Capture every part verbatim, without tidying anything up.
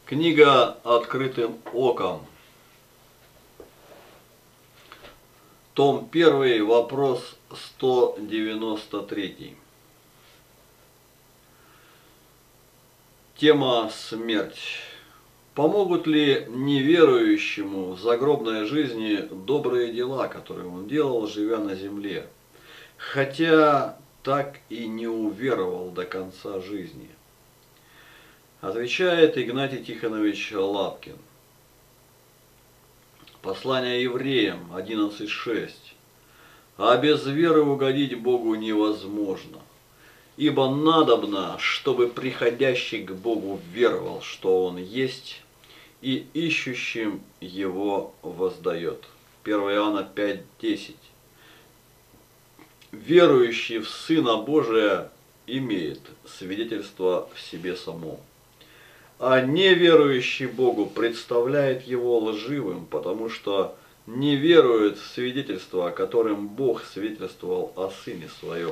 Книга «Открытым оком». Том первый, вопрос сто девяносто три. Тема «Смерть». Помогут ли неверующему в загробной жизни добрые дела, которые он делал, живя на земле, хотя так и не уверовал до конца жизни? Отвечает Игнатий Тихонович Лапкин. Послание евреям одиннадцать шесть. А без веры угодить Богу невозможно. Ибо надобно, чтобы приходящий к Богу веровал, что Он есть, и ищущим Его воздает. первое Иоанна пять десять. Верующий в Сына Божия имеет свидетельство в себе самом. А неверующий Богу представляет его лживым, потому что не верует в свидетельство, которым Бог свидетельствовал о Сыне Своем.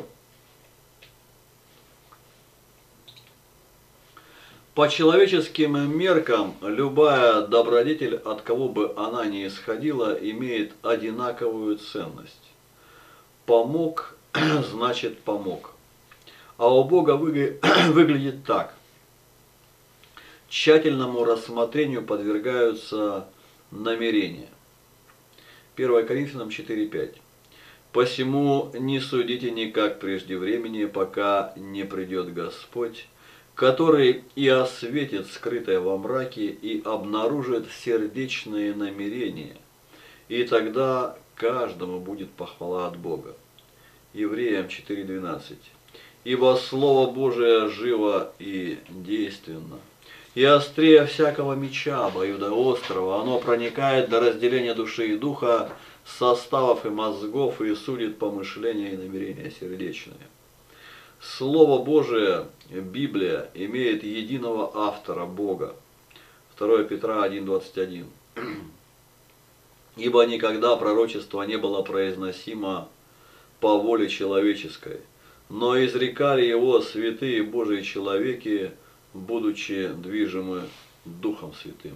По человеческим меркам, любая добродетель, от кого бы она ни исходила, имеет одинаковую ценность. Помог значит помог. А у Бога выглядит так. Тщательному рассмотрению подвергаются намерения. первое Коринфянам четыре пять. Посему не судите никак прежде времени, пока не придет Господь, который и осветит скрытое во мраке и обнаружит сердечные намерения, и тогда каждому будет похвала от Бога. Евреям четыре двенадцать. Ибо Слово Божие живо и действенно, и острее всякого меча обоюдоострого, оно проникает до разделения души и духа, составов и мозгов, и судит помышления и намерения сердечные. Слово Божие, Библия, имеет единого автора Бога. второе Петра один двадцать один. Ибо никогда пророчество не было произносимо по воле человеческой, но изрекали его святые Божии человеки, будучи движимы Духом Святым.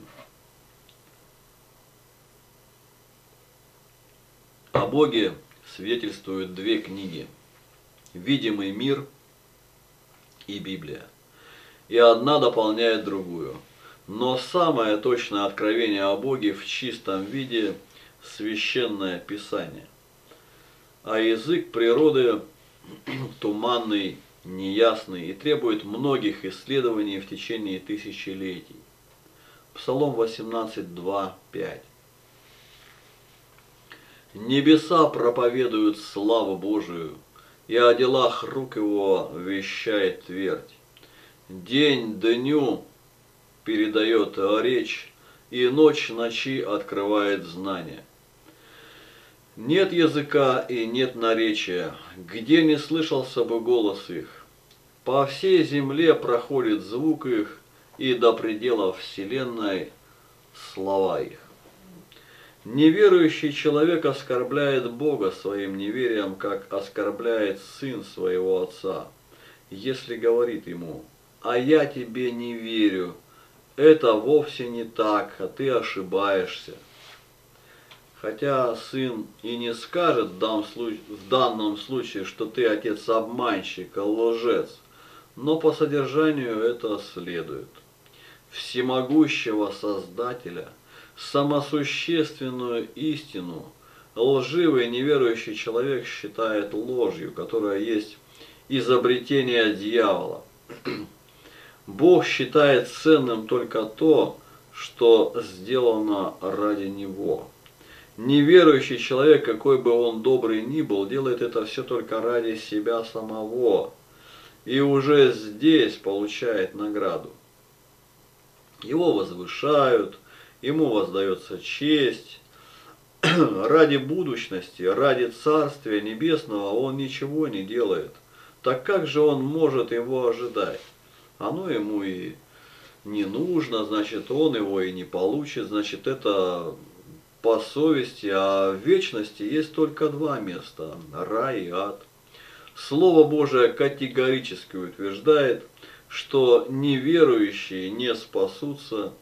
О Боге свидетельствуют две книги: «Видимый мир» и Библия. И одна дополняет другую. Но самое точное откровение о Боге в чистом виде – Священное Писание. А язык природы туманный, неясный и требует многих исследований в течение тысячелетий. Псалом восемнадцать два пять. Небеса проповедуют славу Божию, и о делах рук его вещает твердь. День дню передает речь, и ночь ночи открывает знание. Нет языка и нет наречия, где не слышался бы голос их. По всей земле проходит звук их, и до пределов вселенной слова их. Неверующий человек оскорбляет Бога своим неверием, как оскорбляет сын своего отца, если говорит ему: «А я тебе не верю, это вовсе не так, а ты ошибаешься». Хотя сын и не скажет в данном случае, что ты отец-обманщик, лжец, но по содержанию это следует. Всемогущего Создателя, самосущественную истину, лживый неверующий человек считает ложью, которая есть изобретение дьявола. Бог считает ценным только то, что сделано ради него. Неверующий человек, какой бы он добрый ни был, делает это все только ради себя самого, и уже здесь получает награду. Его возвышают, ему воздается честь. Ради будущности, ради Царствия Небесного он ничего не делает. Так как же он может его ожидать? Оно ему и не нужно, значит, он его и не получит, значит, это по совести, а в вечности есть только два места – рай и ад. Слово Божие категорически утверждает, что неверующие не спасутся,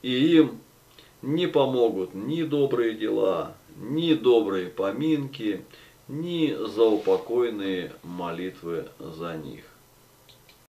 и им не помогут ни добрые дела, ни добрые поминки, ни заупокойные молитвы за них.